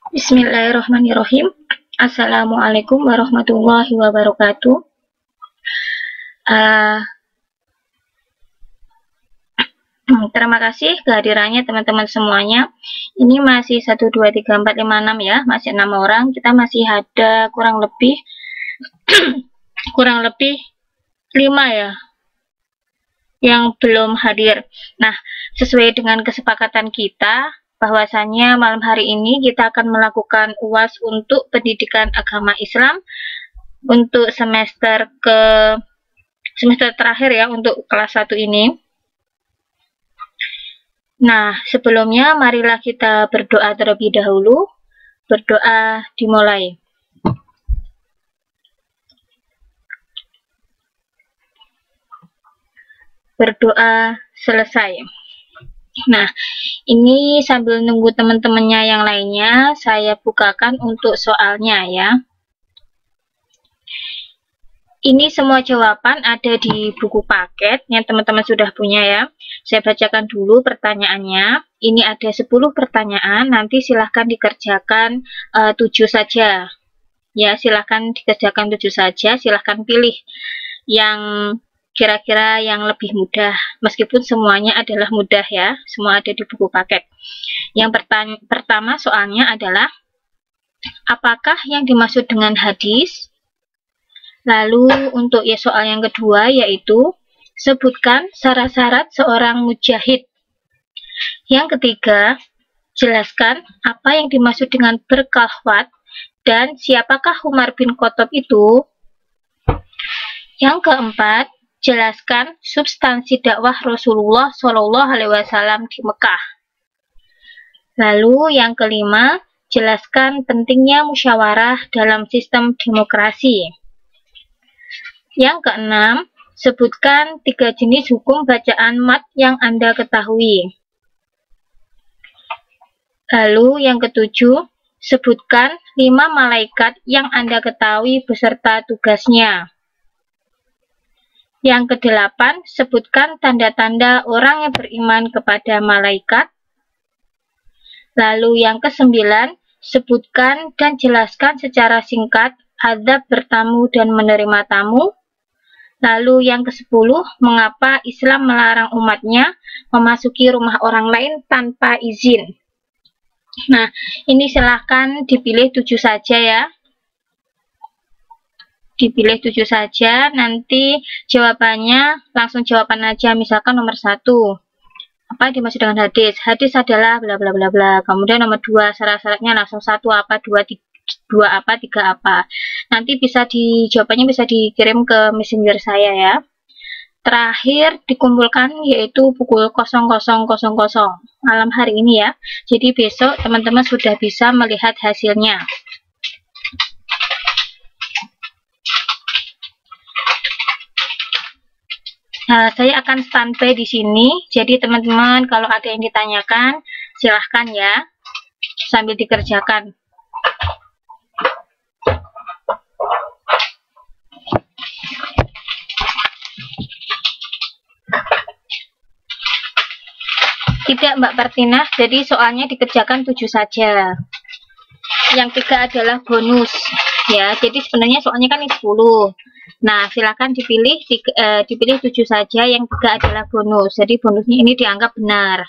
Bismillahirrahmanirrahim. Assalamualaikum warahmatullahi wabarakatuh. Uh, Terima kasih kehadirannya teman-teman semuanya. Ini masih 1, 2, 3, 4, 5, 6 ya, masih 6 orang. Kita masih ada kurang lebih 5 ya yang belum hadir. Nah, sesuai dengan kesepakatan kita, bahwasanya malam hari ini kita akan melakukan UAS untuk pendidikan agama Islam untuk semester terakhir ya, untuk kelas 1 ini. Nah, sebelumnya marilah kita berdoa terlebih dahulu. Berdoa dimulai. Berdoa selesai. Nah, ini sambil nunggu teman-temannya yang lainnya, saya bukakan untuk soalnya ya. Ini semua jawaban ada di buku paket yang teman-teman sudah punya ya. Saya bacakan dulu pertanyaannya. Ini ada 10 pertanyaan, nanti silahkan dikerjakan 7 saja. Ya, silahkan dikerjakan 7 saja, silahkan pilih yang kira-kira yang lebih mudah. Meskipun semuanya adalah mudah ya, semua ada di buku paket. Yang pertama soalnya adalah, apakah yang dimaksud dengan hadis? Lalu untuk ya soal yang kedua yaitu, sebutkan syarat-syarat seorang mujahid. Yang ketiga, jelaskan apa yang dimaksud dengan berkhawat dan siapakah Umar bin Khattab itu. Yang keempat, jelaskan substansi dakwah Rasulullah SAW di Mekah. Lalu yang kelima, jelaskan pentingnya musyawarah dalam sistem demokrasi. Yang keenam, sebutkan 3 jenis hukum bacaan mat yang Anda ketahui. Lalu yang ketujuh, sebutkan 5 malaikat yang Anda ketahui beserta tugasnya. Yang kedelapan, sebutkan tanda-tanda orang yang beriman kepada malaikat. Lalu yang kesembilan, sebutkan dan jelaskan secara singkat adab bertamu dan menerima tamu. Lalu yang ke-10, mengapa Islam melarang umatnya memasuki rumah orang lain tanpa izin. Nah, ini silahkan dipilih 7 saja ya. Dipilih 7 saja, nanti jawabannya langsung jawaban aja, misalkan nomor 1. Apa dimaksud dengan hadis? Hadis adalah bla bla bla bla. Kemudian nomor 2, syarat-syaratnya langsung 1 apa, 2 apa, 3 apa. Nanti bisa jawabannya bisa dikirim ke messenger saya ya. Terakhir dikumpulkan yaitu pukul 00.00 malam hari ini ya. Jadi besok teman-teman sudah bisa melihat hasilnya. Nah, saya akan standby di sini. Jadi teman-teman kalau ada yang ditanyakan silahkan ya, sambil dikerjakan. Tidak Mbak Partina, jadi soalnya dikerjakan 7 saja. Yang 3 adalah bonus ya, jadi sebenarnya soalnya kan 10. Nah, silakan dipilih 7 saja, yang 3 adalah bonus. Jadi bonusnya ini dianggap benar.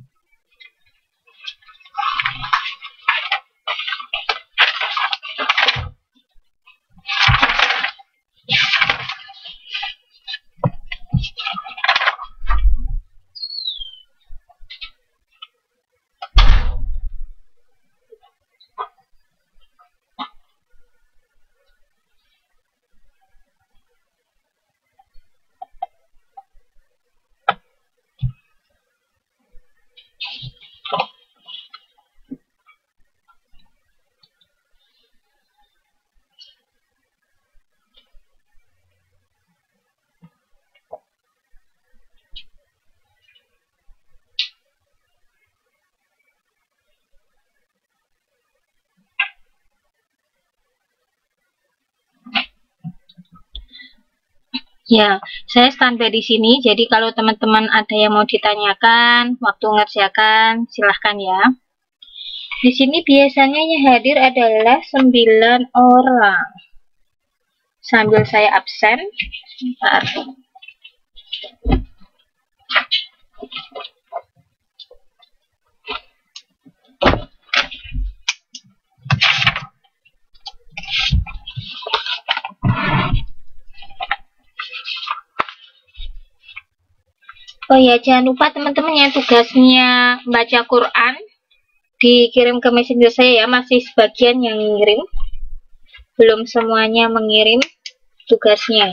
Ya, saya standby di sini. Jadi kalau teman-teman ada yang mau ditanyakan waktu ngerjakan, silahkan ya. Di sini biasanya yang hadir adalah 9 orang. Sambil saya absen. Bentar. Oh ya, jangan lupa teman-teman yang tugasnya baca Quran dikirim ke messenger saya ya, masih sebagian yang ngirim, belum semuanya mengirim tugasnya.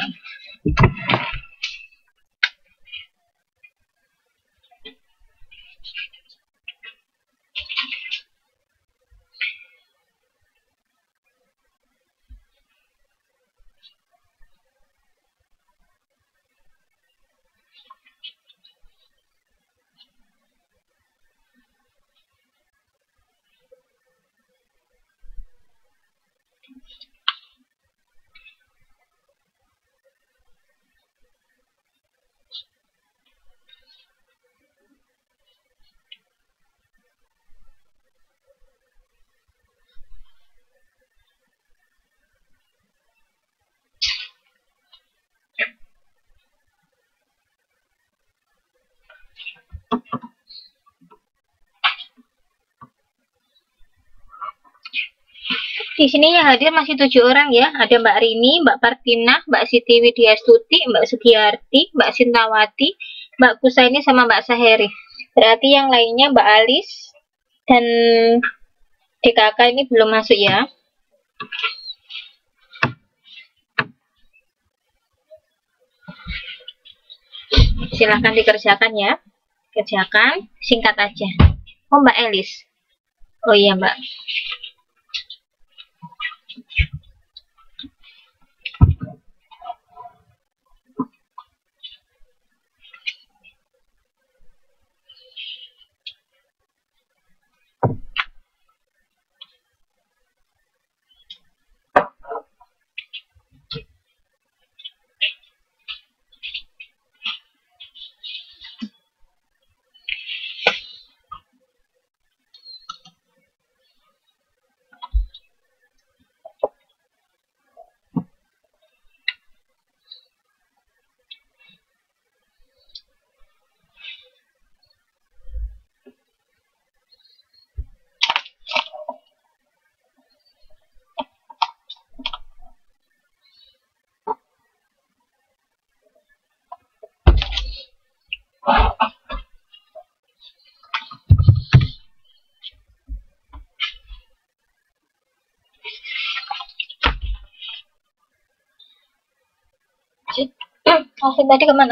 Di sini yang hadir masih 7 orang ya. Ada Mbak Rini, Mbak Partina, Mbak Siti Widyastuti, Mbak Sugiyarti, Mbak Sintawati, Mbak Kusaini, sama Mbak Saheri. Berarti yang lainnya Mbak Alis dan DKK ini belum masuk ya. Silahkan dikerjakan ya. Kerjakan, singkat aja. Oh, Mbak Elis. Oh iya, Mbak. Alvin tadi kemana?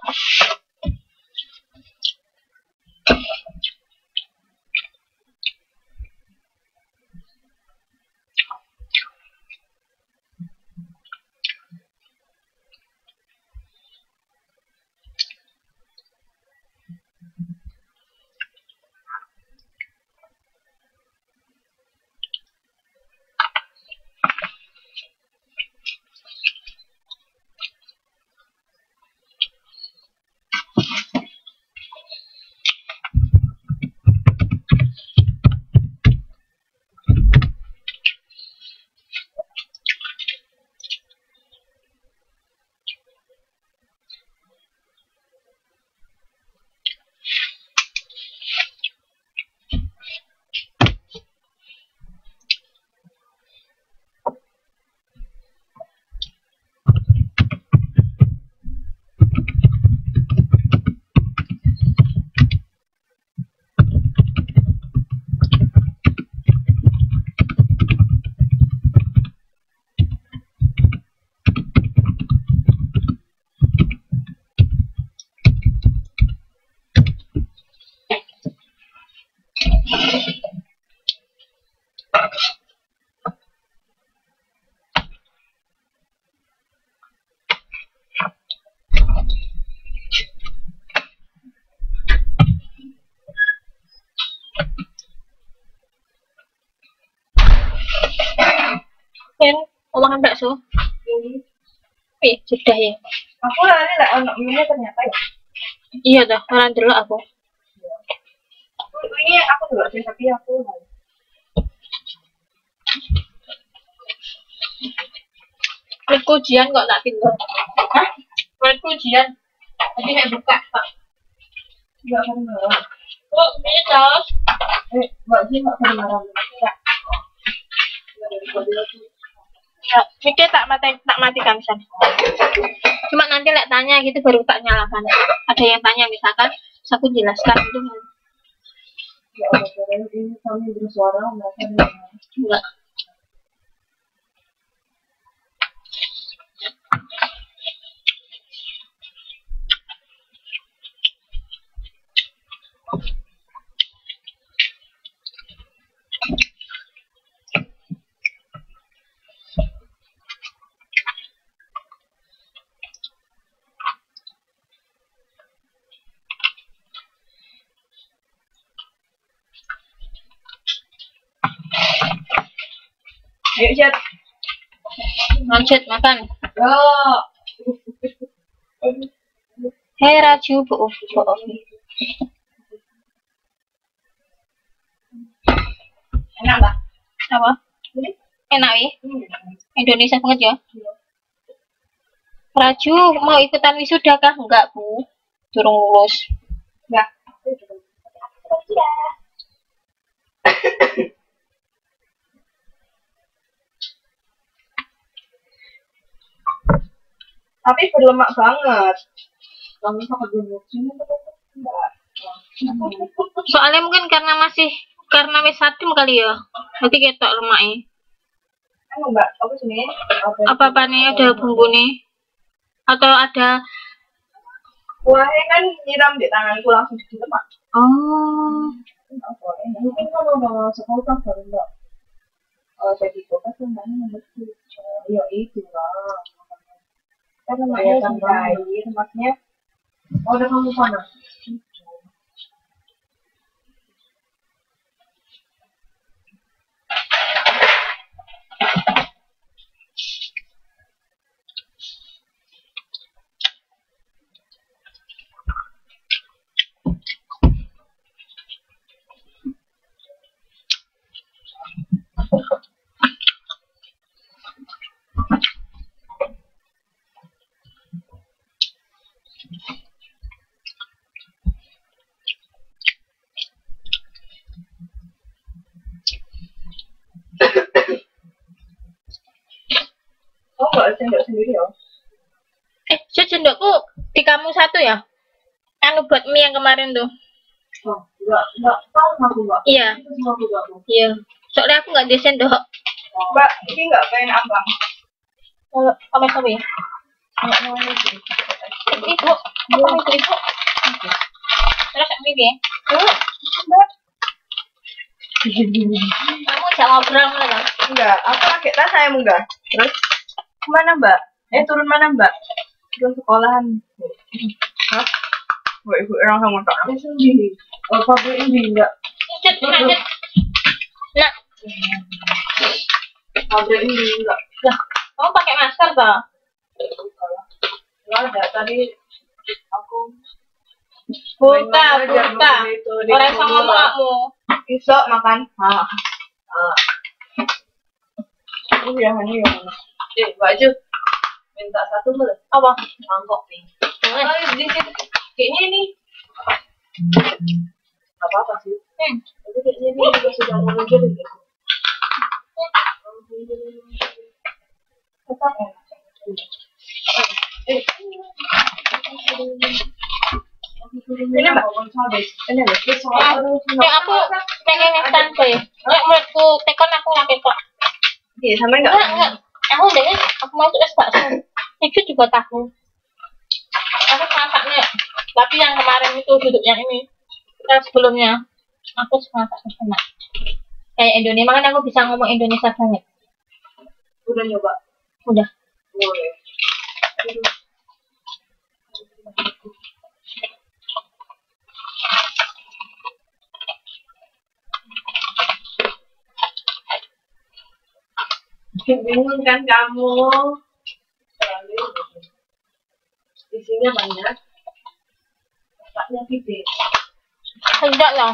Omongan bakso. Sudah ya. Aku lari lah anak ini ternyata ya. Iya dah, orang dulu aku. Ini aku juga sih, tapi aku lari. Menurutku ujian kok tak tinggal. Hah? Menurutku ujian. Tadi saya buka pak. Enggak pernah. Oh, ini terus. Enggak sih, enggak pernah. Enggak. Ya, mikir tak matikan misalnya. Cuma nanti lek tanya gitu baru tak nyalakan. Ada yang tanya misalkan, terus aku jelaskan itu. Ya Allah, ini kami bersuara mereka enggak. Ayo, Chat. Lanjut makan. Yo. Hei Raju, bohong. Enak enggak? Apa? Enak ya? Indonesia banget ya. Raju mau ikutan wisuda kah? Enggak bu, durung lulus. Ya. Tapi berlemak banget. Kamu sama gemuk sini enggak. Soalnya mungkin karena wis adem kali ya. Nanti ketok lemaknya. Kan enggak, apa sini? Apa nih ada bumbu nih? Atau ada Kuahnya kan nyiram di tanganku langsung di lemak. oh. Mungkin kalau mau sekolah baru enggak. Jadi kulkas kan namanya ya itu lah. Kan namanya cair, tempatnya. Oh, udah kamu panas. Oh, enggak sendok sendiri ya? Sendokku di kamu satu ya? Anu buat mie yang kemarin tuh. Oh, enggak tahu aku enggak. Iya. Itu semua juga aku. Iya. Soalnya aku nggak ada sendok. Mbak, ini enggak pengen ambang. Kalau sama ya? Ibu, apa itu ibu? Terus ini dia. Kamu jangan ngobrol lah. Enggak, aku pakai tas saya enggak. Terus kemana Mbak? Turun mana Mbak? Turun sekolahan. Hah? Ibu orang sama tak? Sendiri. Oh, pabrik ini enggak. Lanjut. Nah, Pabrik ini enggak. lah, kamu pakai masker toh? Enggak ada tadi aku Buka. Orang sama kamu. Besok makan. Ini ya ini yang mana? Baju. Minta satu boleh? Apa? Mangkok nih. Di situ. Kayaknya ini. Apa sih? Tapi kayaknya ini juga sudah mulai jadi gitu. Tetap enak. Ini Mbak. Ini aku pengen standby. Menurutku tekon aku nggak kok. Iya, sama enggak? Enggak. Aku udah aku masuk es bakso. Itu juga tahu. Aku masaknya. Tapi yang kemarin itu duduk yang ini. Yang sebelumnya aku suka masak enak. Kayak Indonesia, makanya aku bisa ngomong Indonesia banget. Udah nyoba? Udah. Boleh. Bingung kan kamu? Isinya banyak. Otaknya gede. Enggak lah.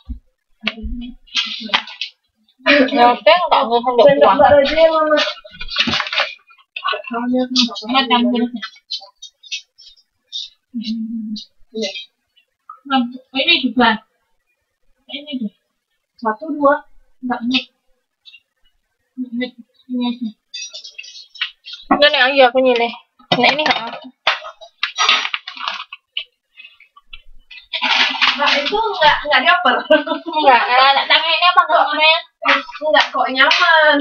Ya, enggak mau hendak Sendok kuah. Mbak Roja mana? Ini juga. Ini deh. 1, 2. Enggak nih. Ini aja aku nyileh. Nah ini enggak. Mbak itu enggak dioper. Enggak, tangan ini apa namanya? Enggak kok nyaman.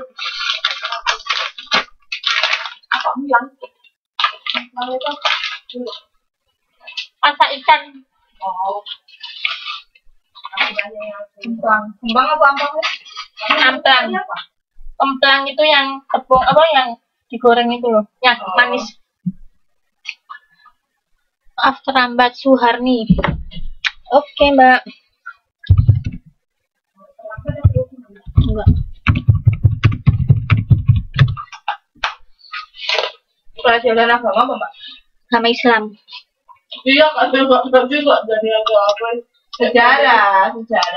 Apa bilang? Kalau itu Asa ikan. oh. Kembang apa amplang? Amplang. Amplang itu yang tepung apa yang digoreng itu loh, yang manis. Maaf terlambat Suharni. Oke Mbak. Enggak. Pelajaran agama apa Mbak? Agama Islam. Iya kan juga dari apa? Sejarah.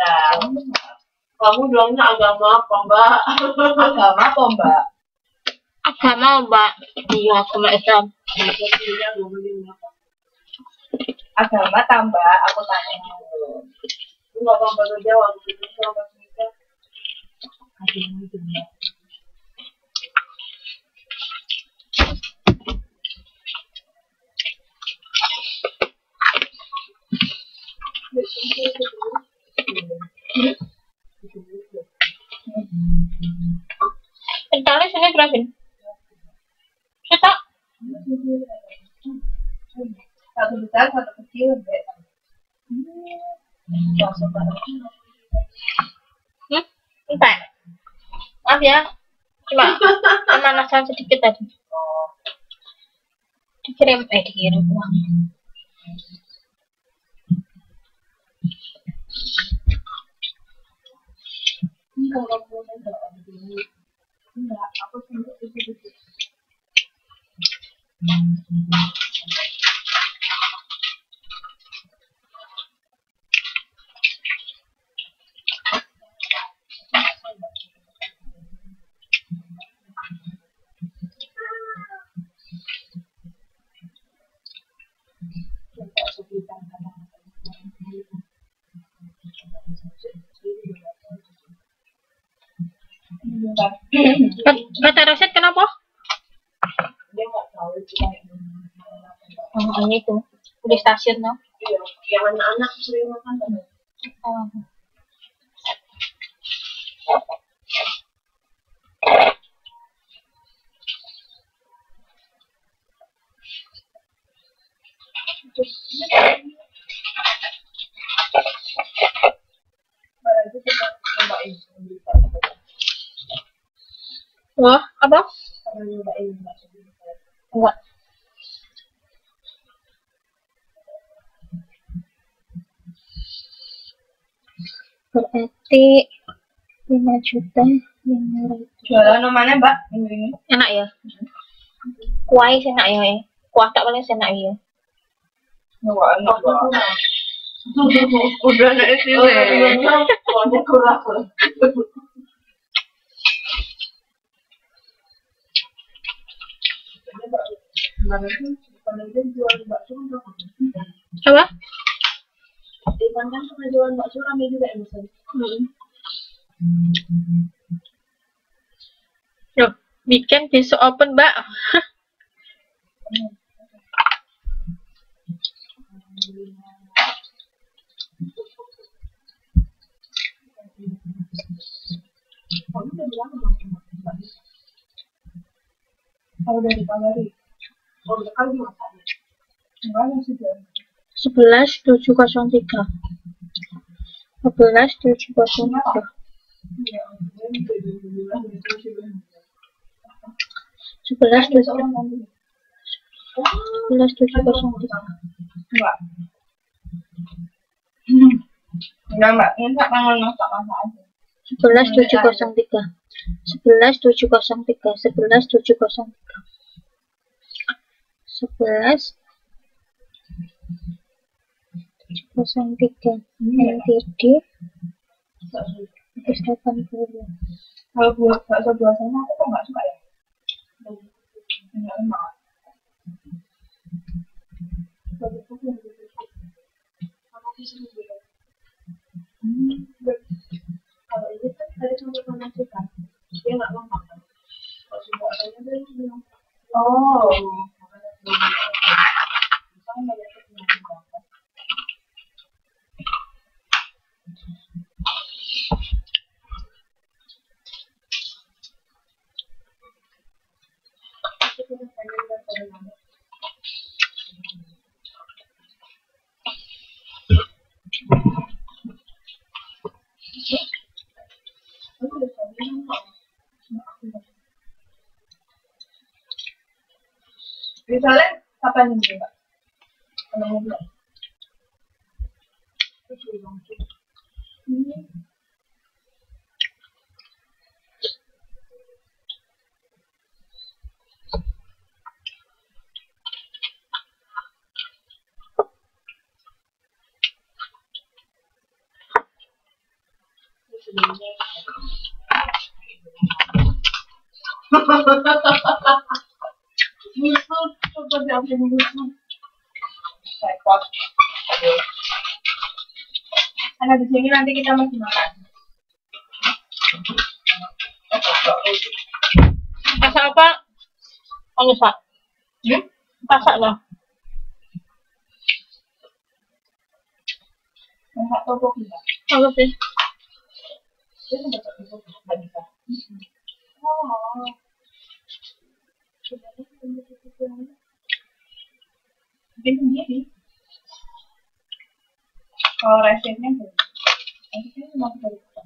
Kamu bilangnya agama apa Mbak? Agama apa Mbak? Agama Mbak. Iya agama Islam. Agama tambah, aku tanya dulu. Enggak apa-apa baru jawab. Entarnya sini berapa? Kita. Satu besar, satu kecil. Entah. Maaf ya. Cuma pemanasan sedikit tadi. Dikirim uang. Enggak, aku sendiri itu. Kata Roset kenapa? Dia nggak tahu Oh, ini tuh di stasiun no. Iya, yang anak-anak sering makan banget. Oh. Wah, apa? Enggak. Berarti 5.500.000. Jualan namanya Mbak ini. Enak ya? Kuah enak ya? Kuah tak paling enak ya? Enggak enak Mbak. Udah ada isi deh. Kuahnya kurang. Apa? Di Bandung sama jualan bakso rame juga ya Mas. Loh, weekend besok open, Mbak. Kalau dari Kalari, udah kali masaknya. Enggak sudah. 11.703. 11.703. 11.703. Enggak Mbak, ini tak kangen masak aja. 11.703. 11.703. 11.703. 11.703. NTD 180. Kalau buat bakso buasanya aku kok nggak suka ya. Enggak enak. Kalau ini kan ada campur sama chicken, dia nggak lengkap kan. Kalau sudah adanya dia bilang, oh, misalnya banyak kesenangan. Misalnya kapan ini Mbak? Kalau mau bilang. Musuh, coba diambil musuh. Repot. Karena di sini nanti kita masih makan. Masak apa? Anu, Pak. Masak lah. Masak topoki Mbak. Apa sih? Dia kan masak topoki, nggak bisa. Oh. Bikin sendiri. Kalau resepnya belum. Resepnya cuma dari kita.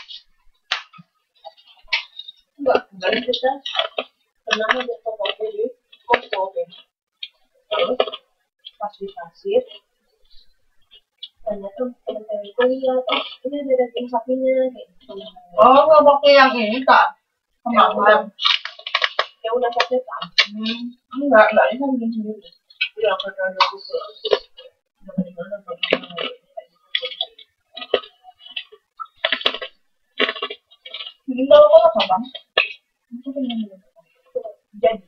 Enggak kita pernah ada topoki di Costco kan. Terus pas dikasih ternyata teman-teman itu lihat, oh ini ada daging sapinya gitu. Oh, nggak pakai yang ini kak? Kemarin. Ya udah pakai tak? Enggak ini kan bikin sendiri. Ya karena ada buku. Gimana ini tahu apa bang? Itu kan yang jadi.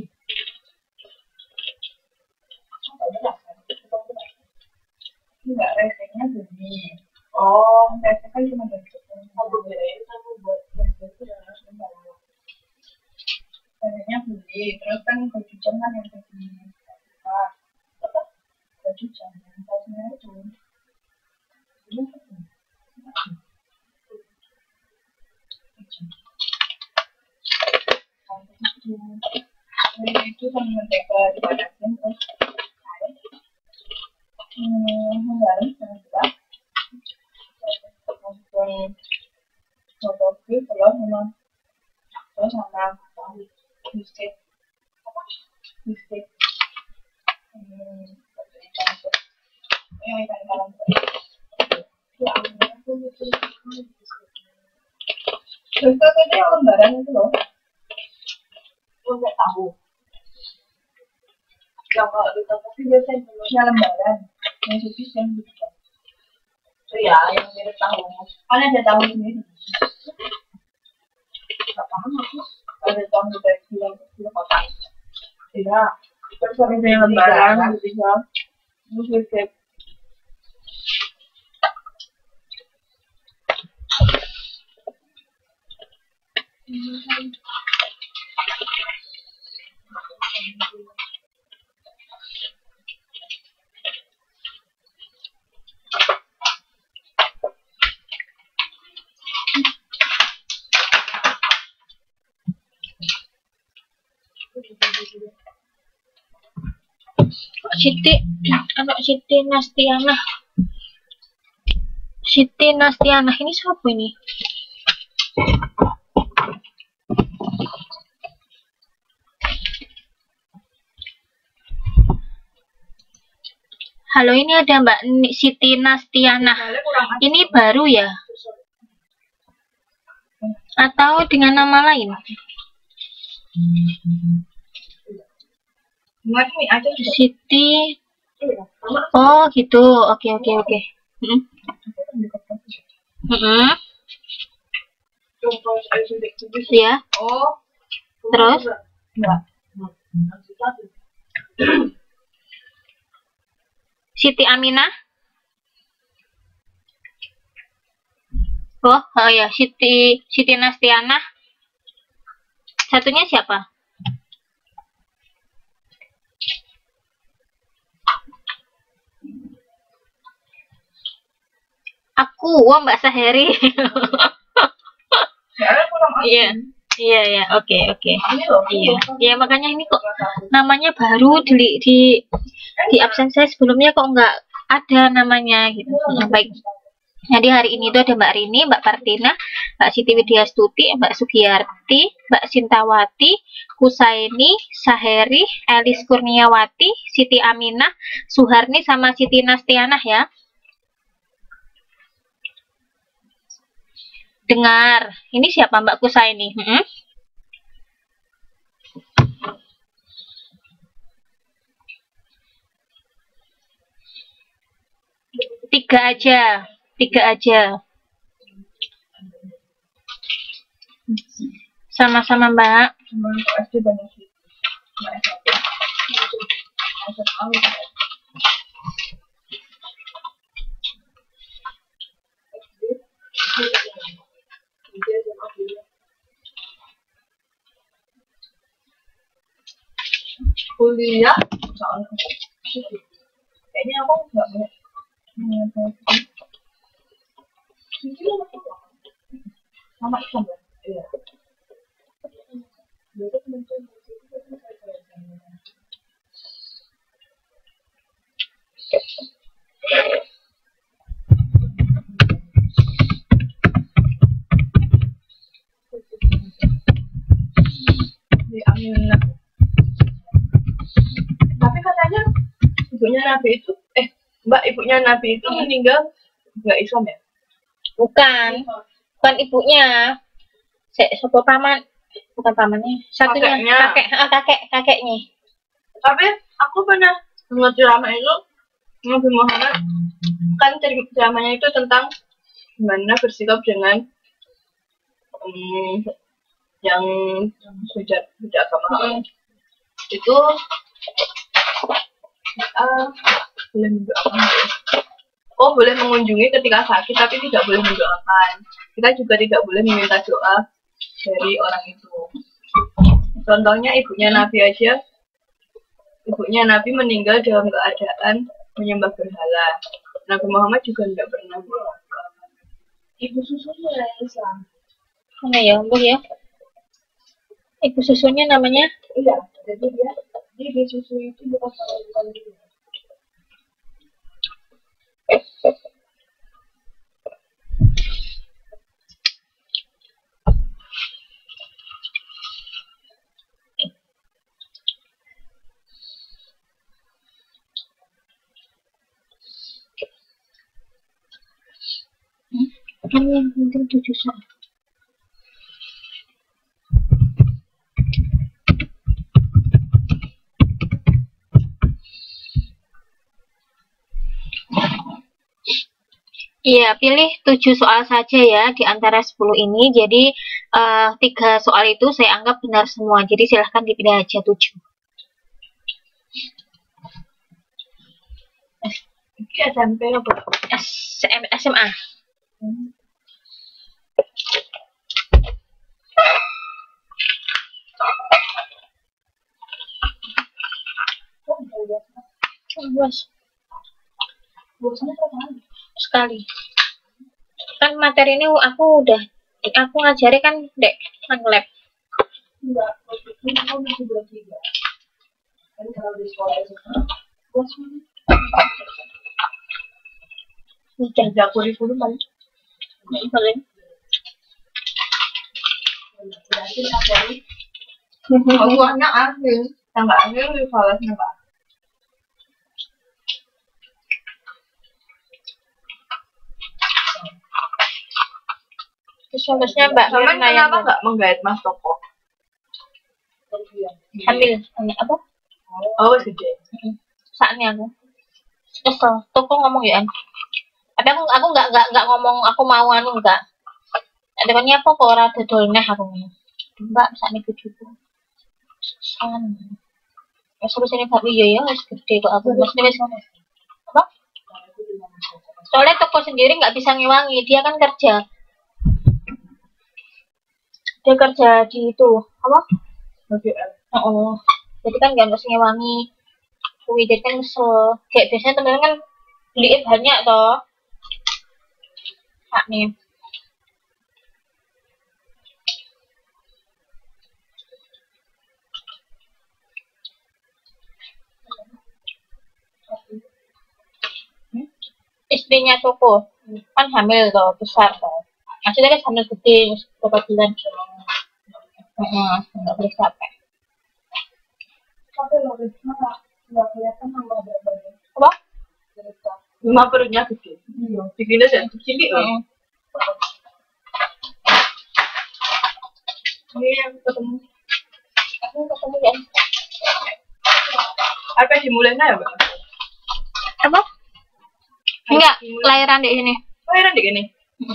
Enggak, resepnya gini. Oh, resep kan cuma dari aku bedain sama buat resep ya harus membawa. Resepnya beli, terus kan kejutan kan yang begini. Apa? Kejutan yang pastinya itu. Ini itu sama mentega dipanasin terus Hindari jangan langsung coba telur memang terus sama tahu biskuit biskuit ikan kalam ya aku bikin terus tadi yang lembaran itu loh nggak tahu yang kalau di toko sih biasanya bentuknya lembaran yang tipis yang gitu ya yang mirip tahu kan ada tahu sendiri nggak paham aku ada tahu dari bilang kecil kotak tidak terus ada yang lembaran bisa musik anak Siti Nastianah. Siti Nastianah ini siapa ini? Halo, ini ada Mbak Siti Nastianah. Ini baru ya? Atau dengan nama lain? Siti. Oh gitu. Oke. Ya. Terus? Siti Aminah. Oh ya, Siti Nastianah. Satunya siapa? Aku, Mbak Saheri. Iya, oke. Iya, makanya ini kok namanya baru di absen saya sebelumnya kok nggak ada namanya gitu. Baik. Jadi hari ini tuh ada Mbak Rini, Mbak Partina, Mbak Siti Widyastuti, Mbak Sugiyarti, Mbak Sintawati, Kusaini, Saheri, Elis Kurniawati, Siti Aminah, Suharni, sama Siti Nastianah ya. Dengar, ini siapa Mbak Kusaini? Tiga aja. Sama-sama Mbak. Kuliah kayaknya aku nggak banyak sama ikan ya. Iya. Aminah. Tapi katanya ibunya Nabi itu ibunya Nabi itu meninggal nggak Islam ya? Bukan ibunya. Sopo paman, bukan pamannya. Satunya kakeknya. Tapi aku pernah dengar ceramah itu Nabi Muhammad kan ceramahnya itu tentang gimana bersikap dengan yang sudah agama itu boleh mendoakan. Boleh mengunjungi ketika sakit tapi tidak boleh mendoakan. Kita juga tidak boleh meminta doa dari orang itu. Contohnya ibunya Nabi aja, ibunya Nabi meninggal dalam keadaan menyembah berhala. Nabi Muhammad juga tidak pernah mendoakan. Ibu susunya Islam. Mana ya, Bu ya? Ibu susunya namanya? Iya, jadi dia di susu itu bukan dia. Kan yang penting 7 soal. Iya, pilih 7 soal saja ya di antara 10 ini. Jadi 3 soal itu saya anggap benar semua. Jadi silahkan dipilih aja 7. SMP apa? SMA. Bosannya berapa Sekali. Kan materi ini aku ngajari kan dek lab. Enggak, ini kamu masih belum 3. Kan kalau di sekolah itu bosannya. Kerja kurikulum paling. Berarti apa ini? Aku anak akhir, tangga akhir di kelasnya Pak. Terus harusnya Mbak Mirna kenapa nggak menggait Mas Toko? Hamil apa? Oh, gede. Saatnya aku. Kesel. Toko ngomong ya. Tapi aku nggak ngomong aku mau enggak. Adanya apa kok ora dodol neh aku. Mbak sakne bojoku. San. Wes sini Mbak ya wis gede kok aku. Maksudnya wis apa? Soalnya toko sendiri nggak bisa ngewangi, dia kan kerja. Dia kerja di itu apa? Oh, jadi kan nggak harus ngewangi. Jadi kan kesel. Kayak biasanya temen-temen kan beli banyak toh. Pak nih. Istrinya Toko kan hamil toh, besar toh. Maksudnya kan hamil gede, beberapa bulan. Nggak boleh capek. Tapi Lorisma nggak kelihatan nama badannya. Apa? Cuma perutnya gede. Iya. Bikinnya saya cilik loh. Ini yang ketemu. Aku ketemu ya. Apa dimulainya ya, Mbak? Apa? Enggak, lahiran di sini. Lahiran di sini.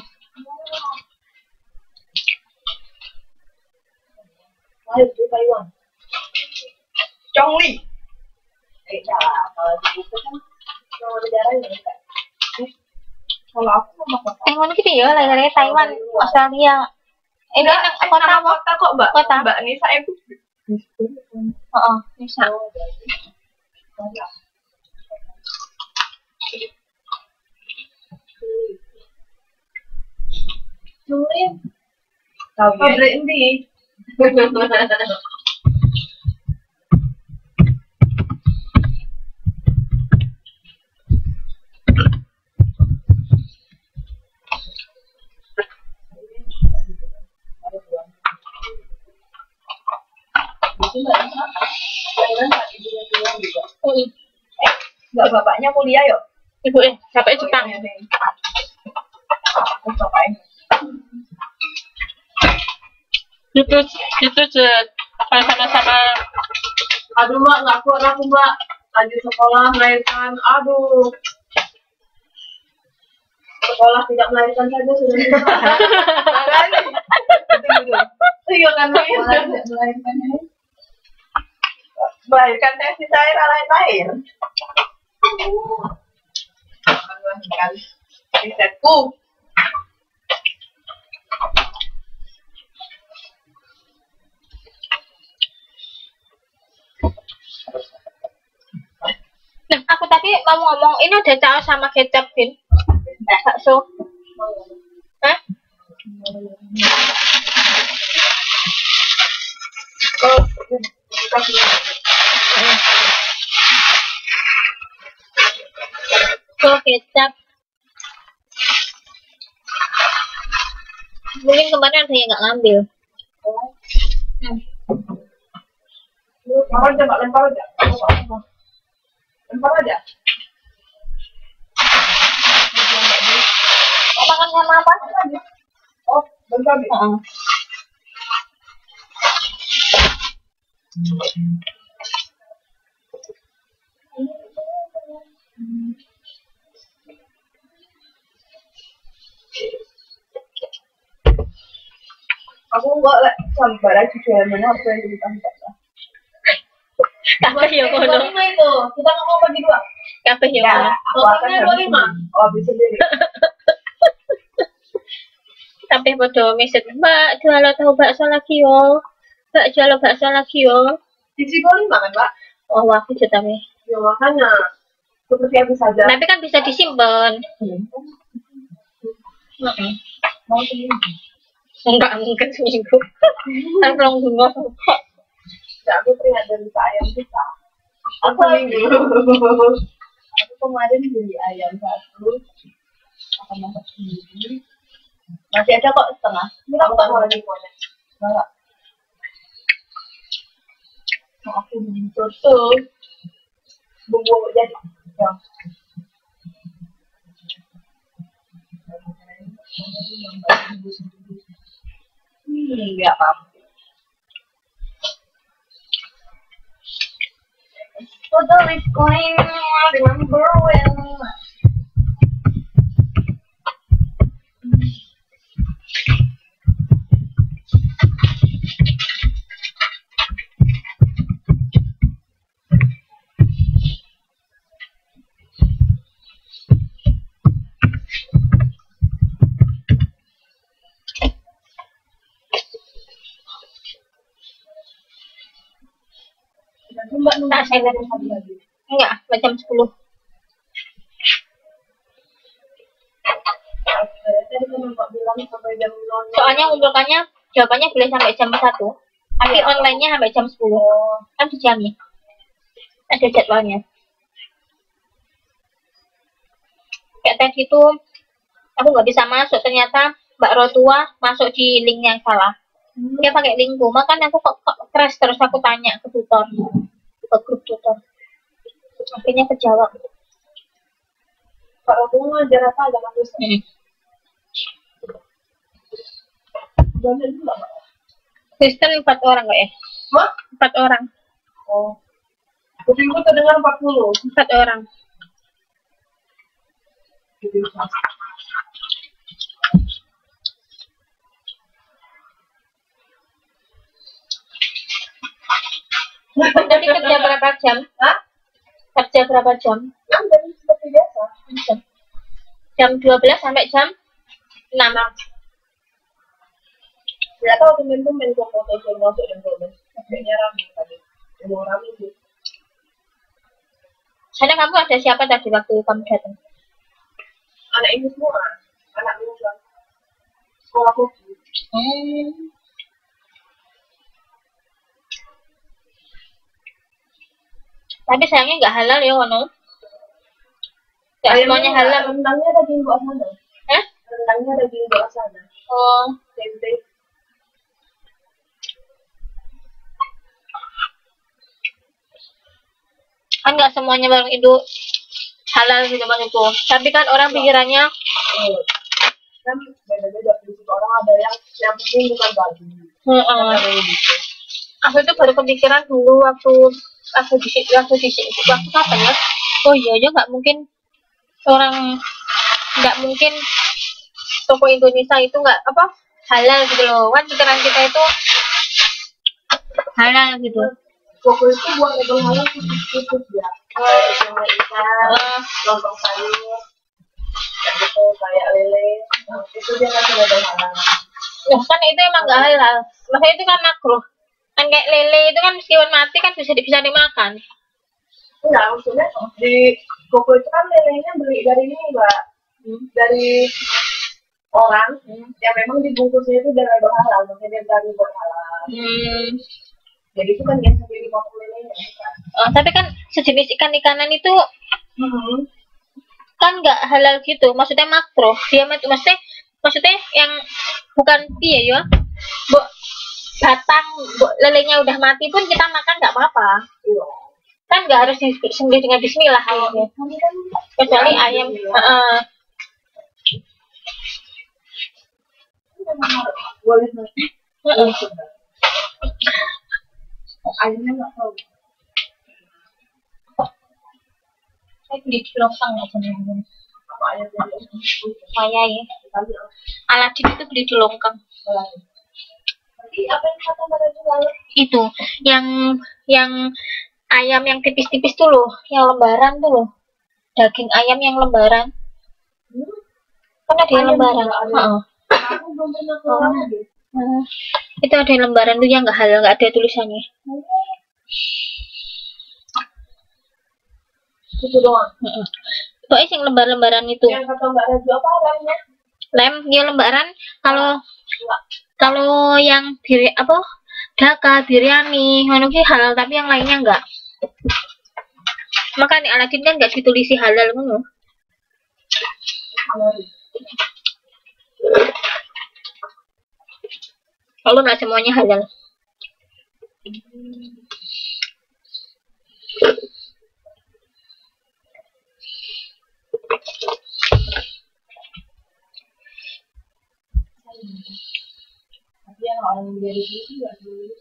Lahir di Taiwan. Chongli. Kalau di itu kan kalau negaranya enggak. Kalau aku sama kota. Mana gitu ya, lahirannya Taiwan, Australia. Ini kota kok, Mbak? Kota. Mbak Nisa itu. Oh, Nisa. Pabrik ini. Enggak bapaknya kuliah yuk. Ibu bapaknya Jepang. Bapaknya. Itu sama-sama. Aduh Mbak, nggak kuat aku Mbak. Lanjut sekolah melahirkan. Aduh. Sekolah tidak melahirkan saja sudah bisa. Iya kan melahirkan. Melahirkan tesis air lahir. Risetku. Nah, aku tadi mau ngomong ini ada caos sama kecap, Bin. Bakso. Hah? Kecap. Mungkin kemarin ada yang nggak ngambil. Lempar aja. Lempar aja. Makan sama apa? Cabai. Aku enggak lah sampai lagi jualan mana apa yang ditambah. Kabeh yo ngono. 25 itu. Kita ngomong bagi dua. Kabeh yo ngono. Aku akan 25. Oh, habis sendiri. Kabeh padha mesej, "Mbak, jual tahu bakso lagi yo. Mbak, jual bakso lagi yo." Di 25 kan, Pak? Oh, aku jetame. Ya makanya seperti yang saja. Tapi kan bisa disimpan. Mau seminggu. Enggak mungkin seminggu. Kan belum bunga. Enggak, aku teringat dari ayam kita. Aku seminggu. Aku kemarin beli ayam satu. Akan masak sendiri. Masih ada kok setengah. Ini aku tak mau lagi punya. Enggak. Aku beli soto. Bumbu jadi. Ya. Enggak apa-apa. Total is going, I remember well. Mbak nunggu saya dari satu lagi. Enggak, jam 10. Tadi kan Mbak bilang sampai jam 00. Soalnya ngumpulkannya jawabannya boleh sampai jam 1. Tapi online-nya sampai jam 10. Kan dijamin. Ada jadwalnya. Kayak tadi itu aku nggak bisa masuk, ternyata Mbak Rotua masuk di link yang salah. Dia pakai linkku, makanya aku kok crash terus, aku tanya ke tutor, ke grup tutor. Akhirnya kejawab. Pak Rotua ngajar apa agama Kristen? Banyak juga, Pak. Kristen 4 orang kok ya? Hah? 4 orang. Oh. Kupingku terdengar 40. 4 orang. Tadi kerja berapa jam? Hah? Kerja berapa jam? Jam seperti biasa. Jam 12 sampai jam 6. Tidak tahu temen-temen kok foto masuk dan foto. Kayaknya ramai tadi. Emang ramai sih. Sana kamu ada siapa tadi waktu kamu datang? Anak ini semua. Anak muda. Sekolah kopi. Tapi sayangnya nggak halal ya, Wono. Nggak semuanya halal. Rendangnya daging buah sana. Rendangnya daging buah sana. Oh. Tempe. Kan nggak semuanya barang itu halal gitu maksudku. Tapi kan orang pikirannya Kan beda-beda prinsip orang, ada yang penting bukan baju. Aku itu baru kepikiran dulu waktu kapan ya? Oh iya aja nggak mungkin toko Indonesia itu nggak halal gitu loh. Kan pikiran kita itu halal gitu. Toko itu buat label halal khusus ya. Kayak ikan, lontong sayur, gitu kayak lele. Itu dia kasih label halal. Ya kan itu emang nggak halal. Maksudnya itu kan makruh. Kan kayak lele itu kan meskipun mati kan bisa dimakan. Enggak, maksudnya di toko itu kan lelenya beli dari ini, Mbak. Dari orang yang memang dibungkusnya itu dengan label halal, maksudnya dari label halal. Jadi itu kan dia sendiri potong lelenya. Tapi kan sejenis ikan-ikanan itu kan nggak halal gitu, maksudnya makruh. Dia maksudnya yang bukan ya, batang lelenya udah mati pun kita makan nggak apa-apa. Kan nggak harus disembelih dengan bismillah ayamnya. Kecuali ayam. boleh nanti. Ayamnya nggak tahu. Saya beli di Lontang nggak benar. Apa ayamnya? Saya ya. Aladin itu beli di Longkang. Nanti apa yang kata mereka jual? Itu yang ayam yang tipis-tipis tuh loh, yang lembaran tuh loh. Daging ayam yang lembaran. Kan ada yang lembaran. Aku belum pernah ke Itu ada yang lembaran tuh yang nggak halal, nggak ada tulisannya. Itu doang. Pokoknya yang lembar-lembaran itu. Yang kata Mbak Raju apa lemnya? Lem, ya lembaran. Kalau yang daka, biryani, ngono ki halal, tapi yang lainnya enggak. Makanya Aladin kan enggak ditulisi halal ngono. Kalau enggak semuanya halal. Tapi yang orang dari itu nggak lulus.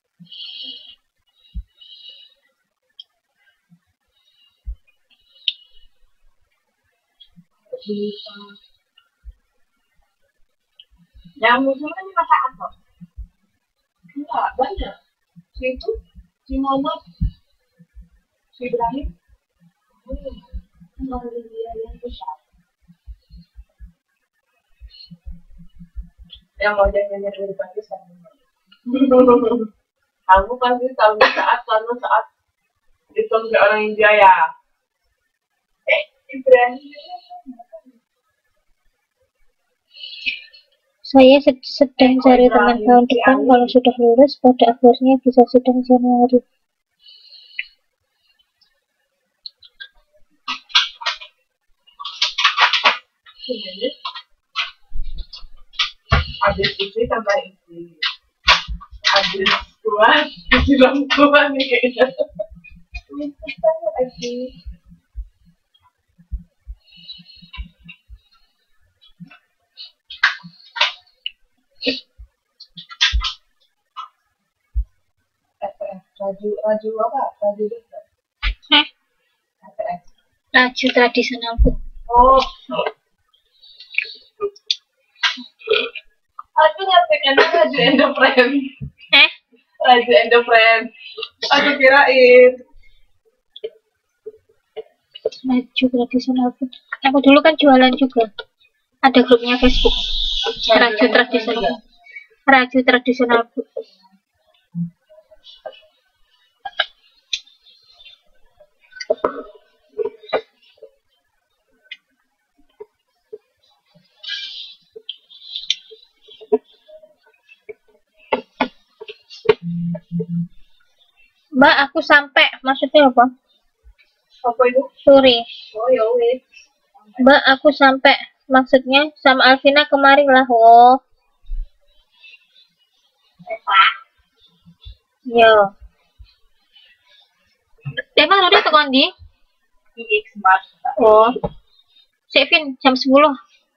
Yang musuh kan masak apa? Enggak, banyak. Si itu, si Muhammad, si Ibrahim. Dia yang besar. Yang mau jalan dari Pakistan. Kamu pasti tahu saat itu nggak orang India ya. Ibrahim. Saya sedang cari teman tahun depan, kalau sudah lulus pada akhirnya bisa sidang Januari. Habis istri tambah istri. Habis tua, bilang tua nih kayaknya. Raju apa? Raju dokter. Raju tradisional food. Oh. Aku ngertikan Raju Endofriend. Raju Endofriend. Aku kirain. Raju tradisional food. Aku dulu kan jualan juga. Ada grupnya Facebook. Raju tradisional. Raju tradisional food. Mbak, aku sampai. Maksudnya apa? Apa itu? Sore. Oh ya wes. Mbak, aku sampai. Maksudnya sama Alvina kemarin lah. Oh. Ya. Emang udah tekan di? Oh. Sevin jam 10.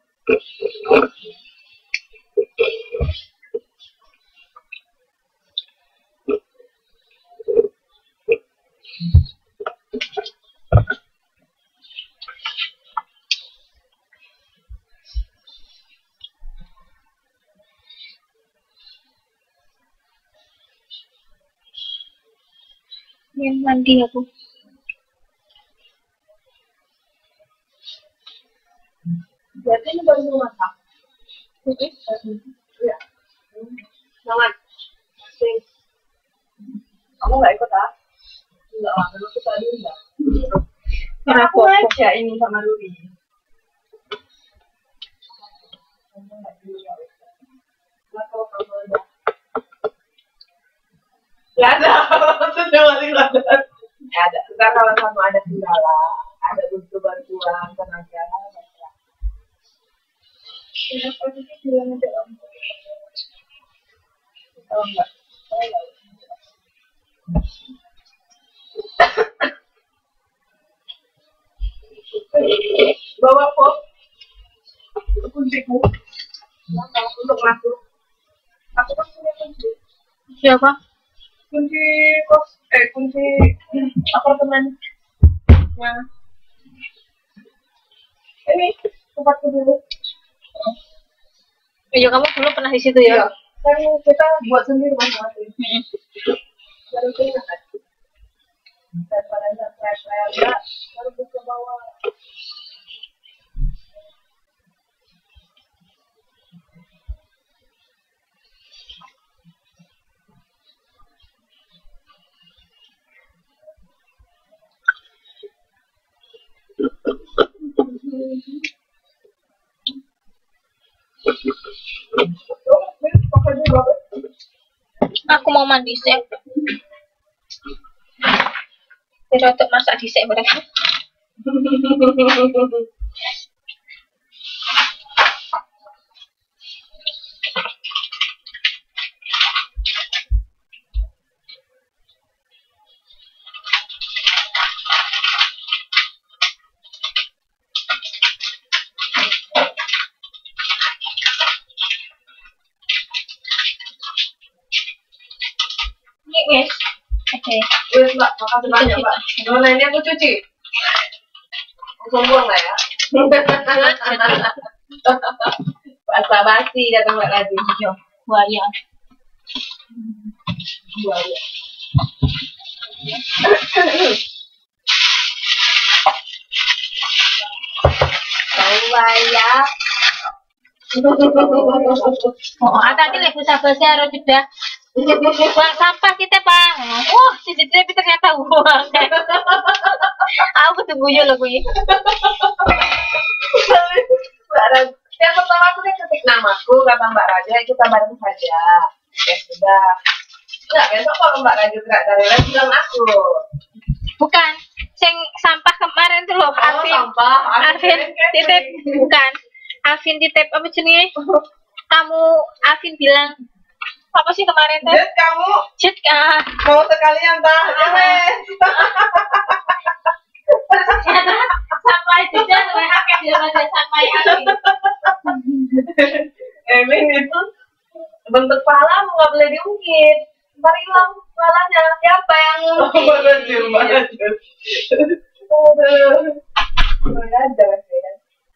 Yang mandi aku. Berarti ini baru mau masak? Iya. Jangan. Kamu nggak ikut ah? Enggak lah, kalau kita tadi enggak. Aku aja ini sama Ruri. Kamu nggak juga. Nggak tahu kamu ada. Ya ada, sudah balik lagi. Ya ada. Kita kalau kamu ada kendala, ada butuh bantuan tenaga. Kenapa sih bilang aja om? Kalau enggak, saya enggak. Bawa kok kunciku untuk masuk. Aku kan punya kunci. Siapa? Kunci kunci apartemen. Nah, ini tempatku dulu. Iya, kamu dulu pernah di situ ya? Iya. Kan kita buat sendiri masing-masing. Baru kita kan. Daripada saya baru ke bawah. Aku mau mandi sih. Tidak untuk masak di sini mereka. Yes. Oke. Yes, Mbak. Makasih banyak, Mbak. Nah, ini aku cuci. Langsung buang lah ya. Basa-basi datang Mbak lagi. Buaya. Buaya. Buaya. Oh, tadi lagi basa-basi harus sudah. Buang sampah kita, Bang. Tapi ternyata buang. Aku tunggu loh gue. Yang pertama aku ketik namaku, kata Mbak Raja, kita bareng saja. Ya sudah. Enggak, besok kalau Mbak Raja nggak cari lagi bilang aku. Bukan. Sing sampah kemarin tuh loh, Alvin titip, bukan. Alvin titip apa jenenge? Kamu Alvin bilang apa sih kemarin tuh? Jet kamu mau sekalian tak? Sampai juga sampai dia sampai Alvin. Emang itu bentuk pahala nggak boleh diungkit. Ntar hilang pahalanya. Siapa yang ngungkit? Mana ada ya.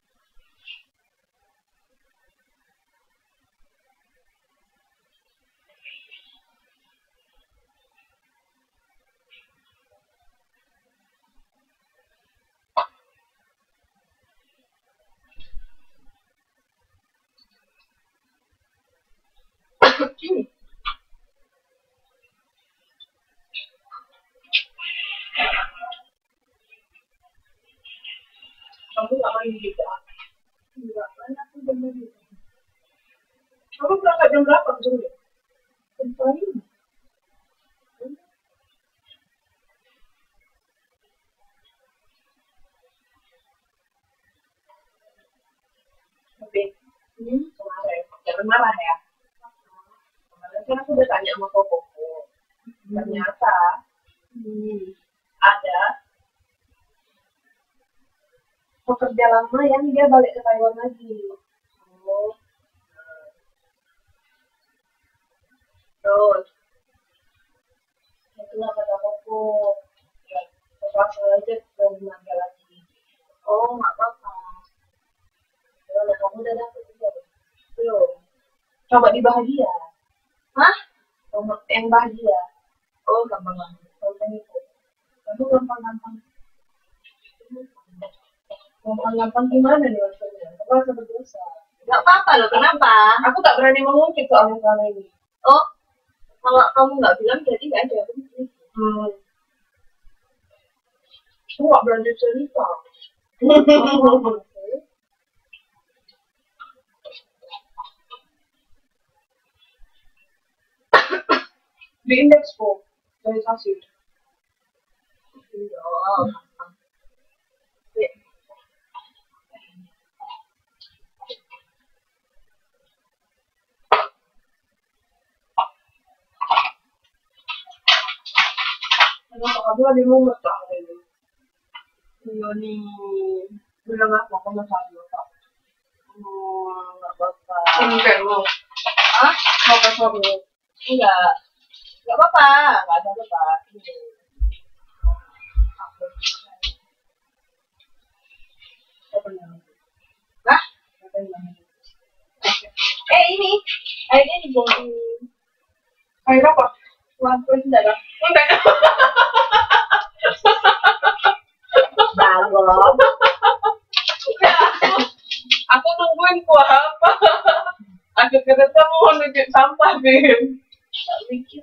Kamu nggak main juga? Enggak, banyak aku jam berapa? Kamu berangkat jam berapa sebenarnya? Jam 5. Tapi kemarin jangan marah ya. Kemarin kan aku udah tanya sama Kokoku. Ternyata ada pekerja lama yang dia balik ke Taiwan lagi. Terus itulah kata Koko, ya terpaksa aja ke lagi. Oh, nggak apa-apa. Kalau kamu udah dapet juga belum? Coba di Bahagia. Hah? Nomor yang Bahagia. Oh, gampang banget. Konten itu. Kamu gampang-gampang. Gampang-gampang gimana nih maksudnya? Aku rasa berdosa. Gak apa-apa loh, kenapa? Aku tak berani mengungkit soalnya kali ini. Oh, kalau kamu nggak bilang jadi nggak ada. Aku nggak berani cerita. Di indeks kok dari hasil. Kamu lagi mau masak ini? Iya nih. Bilang apa kamu masak? Nggak apa-apa. Enggak loh. Ah, mau ke suami? Enggak. Enggak apa-apa, enggak ada apa-apa. Hah? Ini. Airnya dibuang. Air apa? Lampu tidak ada. Enggak. Balon. Ya, aku nungguin kuah apa? Aku kira kamu mau nunjuk sampah, Bim. Tak mikir.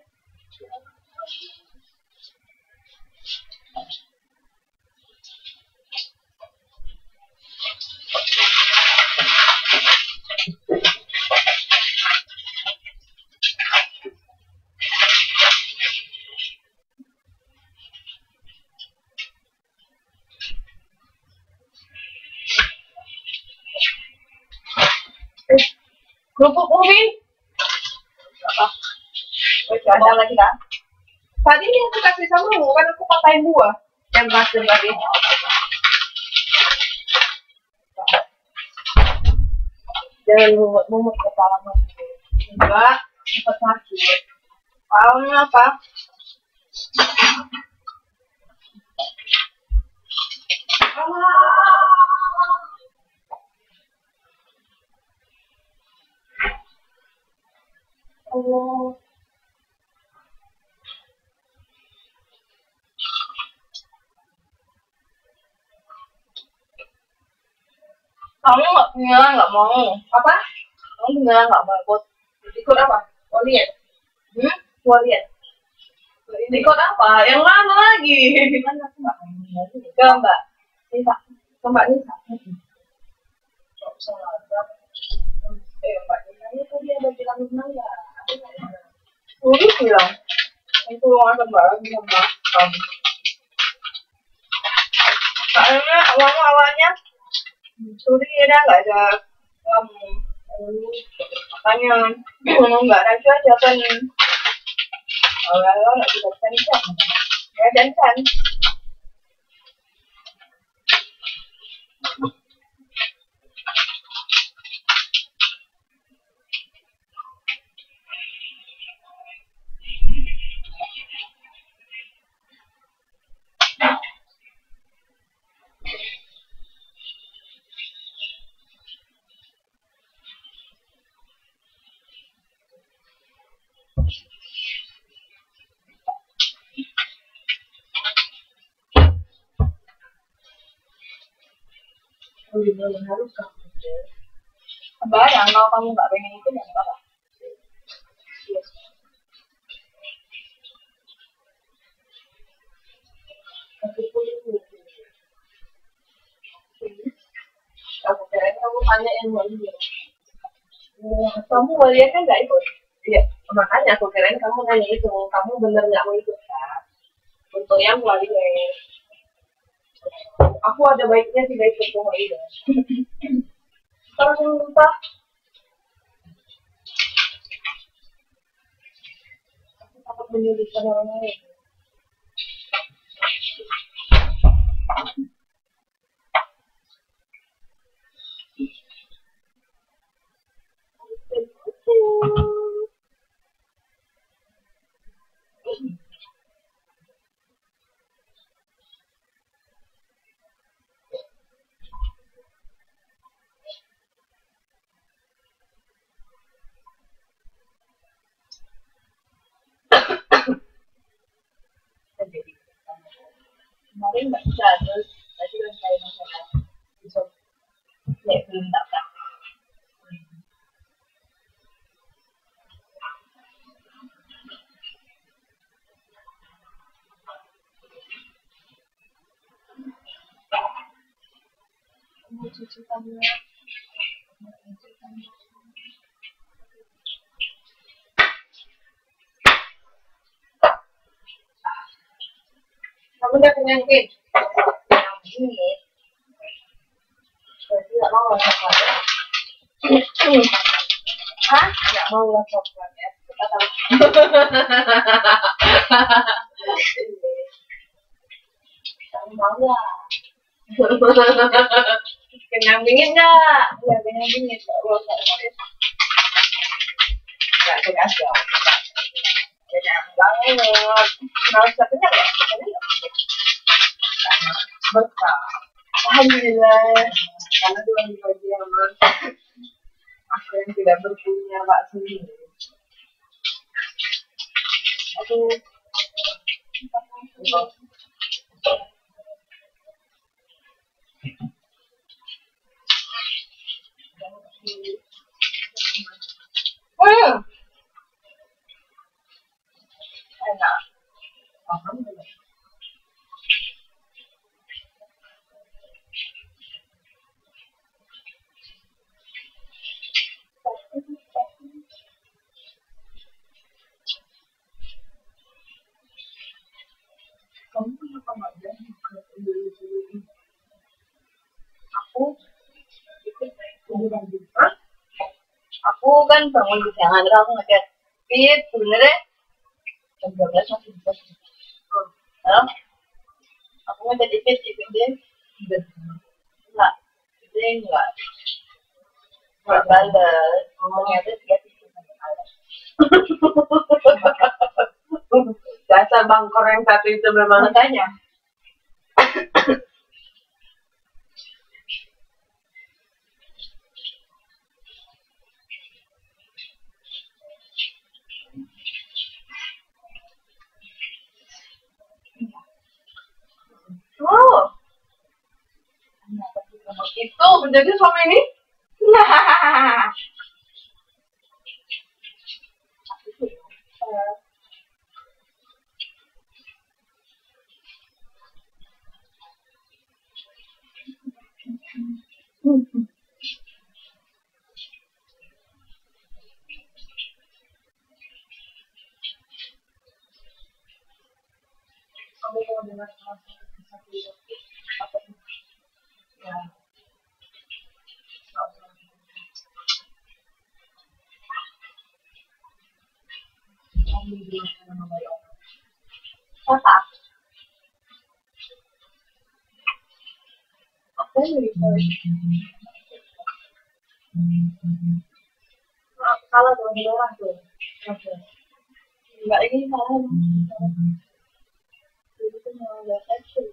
Kerupuk Umi. Apa? Ada lagi kan? Tadi yang aku kasih sama kamu kan aku patahin buah yang nasdem tadi. Jangan mumut kepala enggak, cepat sakit. Palanya apa? Allah. Kamu nggak mau apa? Kamu nggak mau ikut apa? Walian? Walian? Ikut apa? Yang mana lagi? Kan aku nggak mau. Ke Mbak Nisa, ke Mbak Nisa. Mbak Nisa ini tadi ada bilang mana? Udah bilang. Aku mau sama Mbak lagi sama kamu. Soalnya awalnya Suri dia nggak ada makanya nggak raja aja kan awalnya nggak bisa cancel ya cancel harus kamu barang kalau kamu nggak pengen itu ya nggak apa-apa. Aku kira kamu tanya yang mau dia. Kamu mau lihat kan nggak ikut? Iya, makanya aku kirain kamu nanya itu. Kamu bener nggak mau ikut kan? Untuk yang walinya. Aku ada baiknya tidak ikut sama itu. Terus entah. Aku takut menyulitkan orang lain. Kemarin nggak bisa terus tadi kan saya masalah bisa ya belum dapat. Kamu cuci tangan. Kamu udah kenyang Kim? Ini berarti nggak mau lah coklat ya? Hah? Nggak mau lah coklat ya? Kita tahu. Kamu mau lah? Kenyang dingin nggak? Ya kenyang dingin. Nggak mau nggak. nggak cek aja. Ya banget. Kalau satunya nggak, satunya nggak berkah. Alhamdulillah. Karena Tuhan dibagi aman. Aku yang tidak berpunya Pak sendiri. Aduh. Enak. Alhamdulillah. Kamu kenapa nggak jadi ke Indonesia ini? Aku ikut kuliah di aku kan bangun di jangan terus aku ngechat Pit sebenarnya jam 12 masih bisa lalu aku ngechat Pit dia enggak dia enggak balas ternyata dia tidur dasar bangkor yang satu itu memang tanya. Oh, itu menjadi suami ini? Nah, kamu mau dengar apa ya? Apa? Apa yang salah dengan orang tuh? Enggak ini salah. Itu mau action.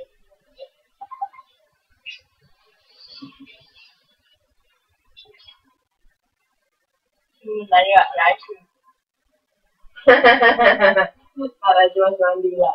Tadi nggak action. Para jual-jualan gila.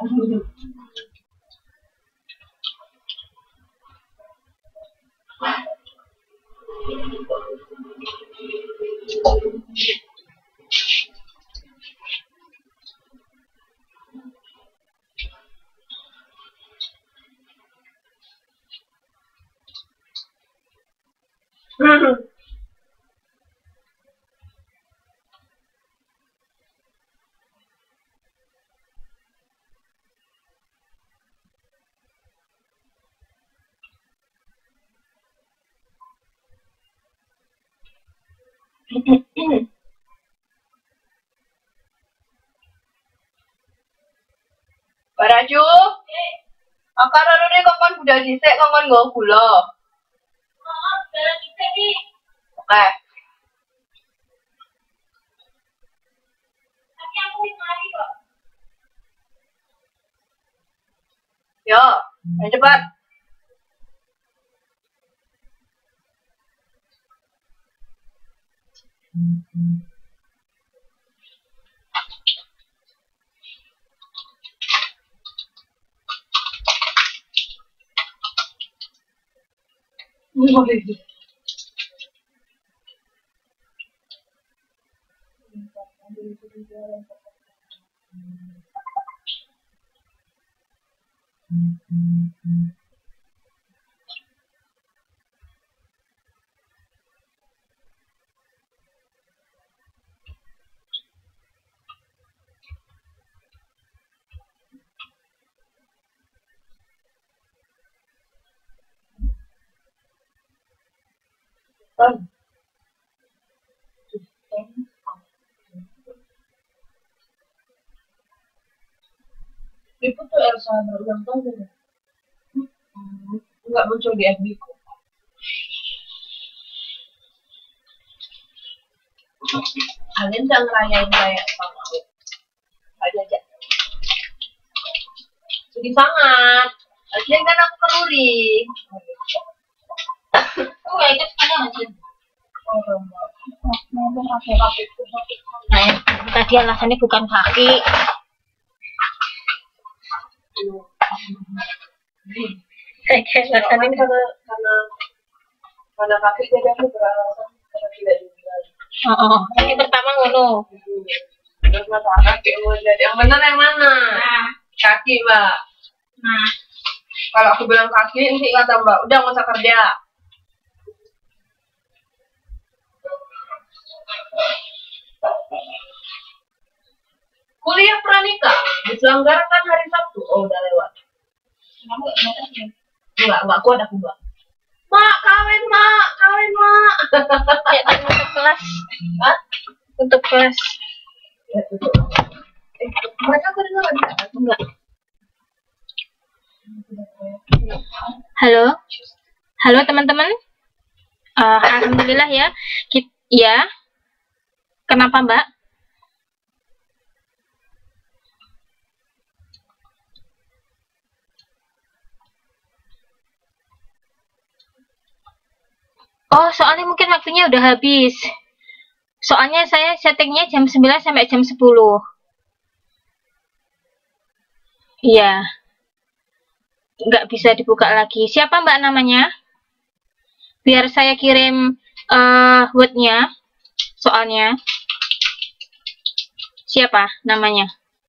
Baraju, akar anu kapan udah dhisik kapan nggo gula. Heeh, udah dhisik nih. Oke. Tapi aku wis mari kok. Yo, ayo cepat. Itu tuh Elsa baru yang tahu ya. Enggak muncul di FB ku. Kalian jangan ngerayain kayak sama aku aja. Sedih sangat. Kalian kan aku kalori. Oh, nggak ikut sekarang aja. Nah, tadi alasannya bukan kaki. Kayak alasannya karena kaki jadi aku beralasan karena tidak dibilang. Kaki pertama ngono. Terus masalah kaki mau jadi yang benar yang mana? Nah, Kaki mbak. nah. Kalau aku bilang kaki, nanti kata mbak, udah nggak usah kerja. Kuliah pranikah diselenggarakan hari Sabtu. Oh, udah lewat. Enggak kuat aku mbak. Mak, kawin mak. Ya, untuk kelas. Hah? Untuk kelas. Ya, tutup. Mereka kedengaran Enggak. Halo. Halo teman-teman. Alhamdulillah ya. Ya. Kenapa, Mbak? Oh, soalnya mungkin waktunya udah habis. Soalnya saya settingnya jam 9 sampai jam 10. Iya. Nggak bisa dibuka lagi. Siapa Mbak namanya? Biar saya kirim word-nya, soalnya. Siapa namanya?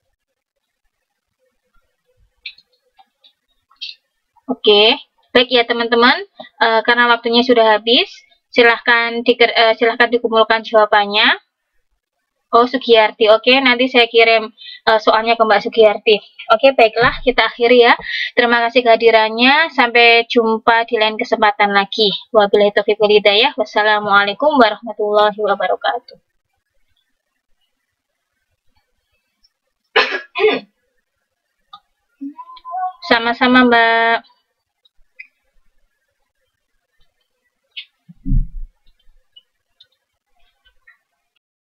Oke. Baik ya teman-teman, karena waktunya sudah habis, silahkan dikumpulkan jawabannya. Oh, Sugiyarti. Oke, nanti saya kirim soalnya ke Mbak Sugiyarti. Oke, baiklah, kita akhiri ya. Terima kasih kehadirannya. Sampai jumpa di lain kesempatan lagi. Wabillahi taufiq wal hidayah. Wassalamualaikum warahmatullahi wabarakatuh. Sama-sama, Mbak.